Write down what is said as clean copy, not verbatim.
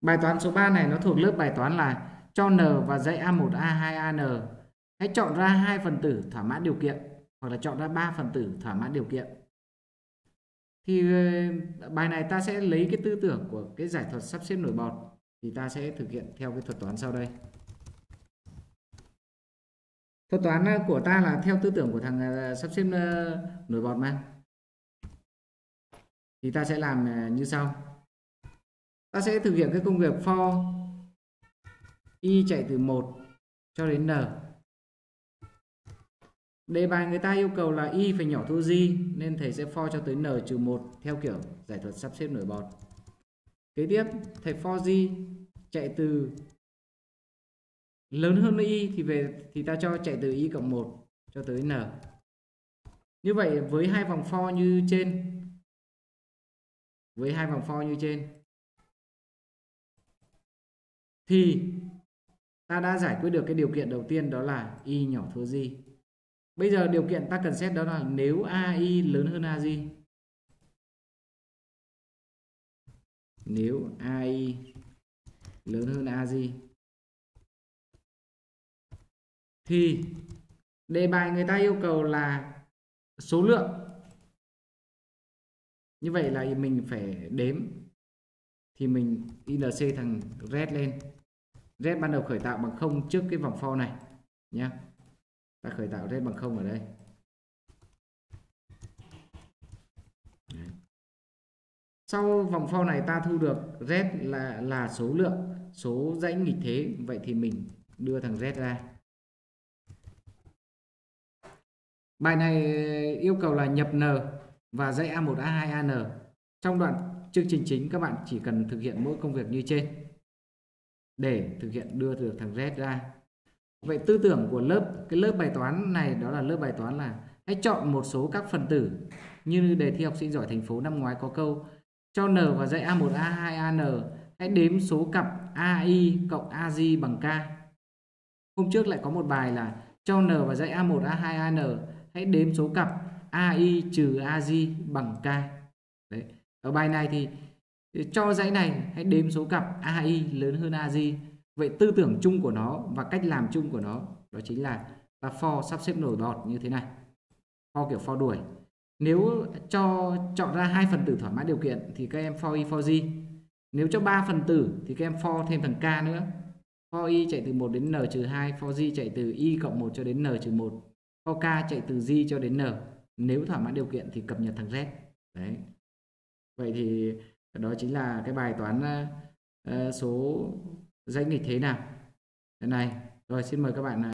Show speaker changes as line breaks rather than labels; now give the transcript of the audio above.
Bài toán số 3 này nó thuộc lớp bài toán là cho n và dãy A1, A2, AN. Hãy chọn ra 2 phần tử thỏa mãn điều kiện hoặc là chọn ra 3 phần tử thỏa mãn điều kiện. Thì bài này ta sẽ lấy cái tư tưởng của cái giải thuật sắp xếp nổi bọt, thì ta sẽ thực hiện theo cái thuật toán sau đây. Thuật toán của ta là theo tư tưởng của thằng sắp xếp nổi bọt mà. Thì ta sẽ làm như sau. Ta sẽ thực hiện cái công việc for y chạy từ 1 cho đến n. Đề bài người ta yêu cầu là y phải nhỏ thua di, nên thầy sẽ for cho tới n-1 theo kiểu giải thuật sắp xếp nổi bọt. Kế tiếp thầy for di chạy từ lớn hơn y thì ta cho chạy từ y cộng 1 cho tới n. Như vậy với hai vòng for như trên, thì ta đã giải quyết được cái điều kiện đầu tiên, đó là y nhỏ thua di. Bây giờ điều kiện ta cần xét đó là nếu AI lớn hơn AJ. Nếu AI lớn hơn AJ thì đề bài người ta yêu cầu là số lượng. Như vậy là mình phải đếm, thì mình INC thằng red lên. Red ban đầu khởi tạo bằng 0 trước cái vòng for này nhé. Ta khởi tạo red bằng 0 ở đây. Đấy. Sau vòng for này ta thu được red là số lượng, số dãy nghịch thế. Vậy thì mình đưa thằng red ra. Bài này yêu cầu là nhập n và dãy A1, A2, AN. Trong đoạn chương trình chính các bạn chỉ cần thực hiện mỗi công việc như trên để thực hiện đưa được thằng red ra. Vậy tư tưởng của cái lớp bài toán này đó là lớp bài toán là hãy chọn một số các phần tử như đề thi học sinh giỏi thành phố năm ngoái có câu cho n và dãy A1, A2, AN, hãy đếm số cặp AI cộng AJ bằng K. Hôm trước lại có một bài là cho n và dãy A1, A2, AN, hãy đếm số cặp AI trừ AJ bằng K. Đấy. Ở bài này thì cho dãy này hãy đếm số cặp AI lớn hơn AJ. Vậy tư tưởng chung của nó và cách làm chung của nó đó chính là ta for sắp xếp nổi bọt như thế này. For kiểu for đuổi. Nếu chọn ra 2 phần tử thỏa mãn điều kiện thì các em for y for j. Nếu cho 3 phần tử thì các em for thêm thằng k nữa. For y chạy từ 1 đến n-2, for j chạy từ y cộng 1 cho đến n-1, for k chạy từ j cho đến n. Nếu thỏa mãn điều kiện thì cập nhật thằng z. Đấy. Vậy thì đó chính là cái bài toán số dãy nghịch thế nào. Cái này. Rồi xin mời các bạn